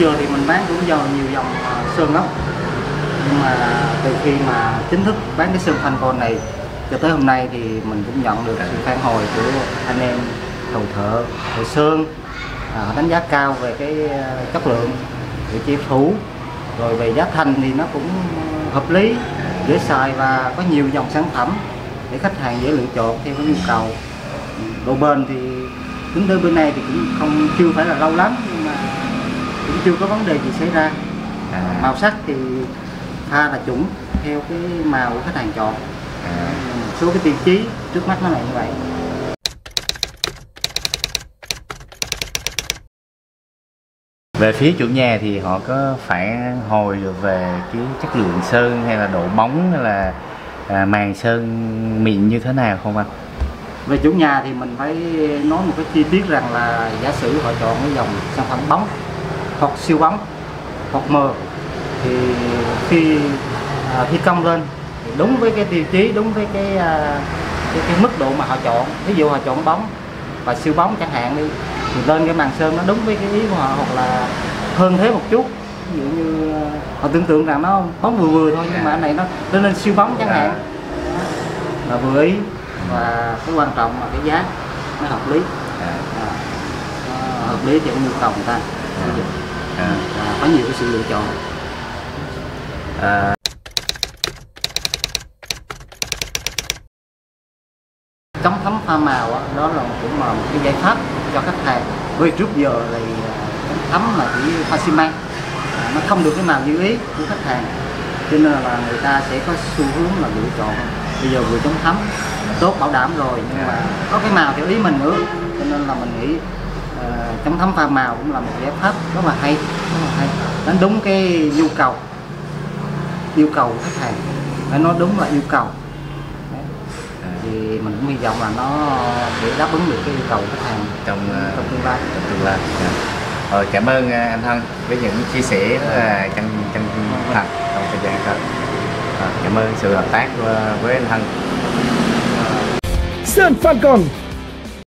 giờ thì mình bán cũng nhiều dòng sơn lắm, nhưng mà từ khi mà chính thức bán cái sơn Falcon này cho tới hôm nay thì mình cũng nhận được sự phản hồi của anh em thầu thợ sơn. Họ đánh giá cao về cái chất lượng, về chi phủ, rồi về giá thành thì nó cũng hợp lý, dễ xài và có nhiều dòng sản phẩm để khách hàng dễ lựa chọn theo cái nhu cầu. Độ bền thì tính tới bên này thì cũng chưa phải là lâu lắm, nhưng mà cũng chưa có vấn đề gì xảy ra. Màu sắc thì pha là chuẩn theo cái màu của khách hàng chọn. Một số cái tiêu chí trước mắt nó là như vậy. Về phía chủ nhà thì họ có phản hồi về cái chất lượng sơn hay là độ bóng hay là màn sơn mịn như thế nào không anh? Về chủ nhà thì mình phải nói một cái chi tiết rằng là giả sử họ chọn cái dòng sản phẩm bóng hoặc siêu bóng hoặc mờ thì khi thi công lên thì đúng với cái tiêu chí, đúng với cái mức độ mà họ chọn. Ví dụ họ chọn bóng và siêu bóng chẳng hạn đi, thì lên cái màn sơn nó đúng với cái ý của họ hoặc là hơn thế một chút. Ví dụ như họ tưởng tượng rằng nó bóng vừa vừa thôi, nhưng mà cái này nó lên siêu bóng chẳng hạn là vừa ý. Và cái quan trọng là cái giá nó hợp lý, hợp lý theo nhu cầu người ta. Có nhiều cái sự lựa chọn. Chống thấm pha màu đó là cũng là một cái giải pháp cho khách hàng. Vì trước giờ thì chống thấm là chỉ pha xi măng, nó không được cái màu như ý của khách hàng, cho nên là người ta sẽ có xu hướng là lựa chọn bây giờ vừa chống thấm tốt bảo đảm rồi, nhưng mà có cái màu theo ý mình nữa, cho nên là mình nghĩ chống thấm pha màu cũng là một giải pháp rất là hay, đánh đúng cái yêu cầu của khách hàng, phải nói đúng là yêu cầu. Thì mình cũng hy vọng là nó sẽ đáp ứng được cái yêu cầu của khách hàng trong tương lai. Rồi, cảm ơn anh Thân với những chia sẻ chân thật trong thời gian tới. Cảm ơn sự hợp tác với anh Thân. Sơn Falcon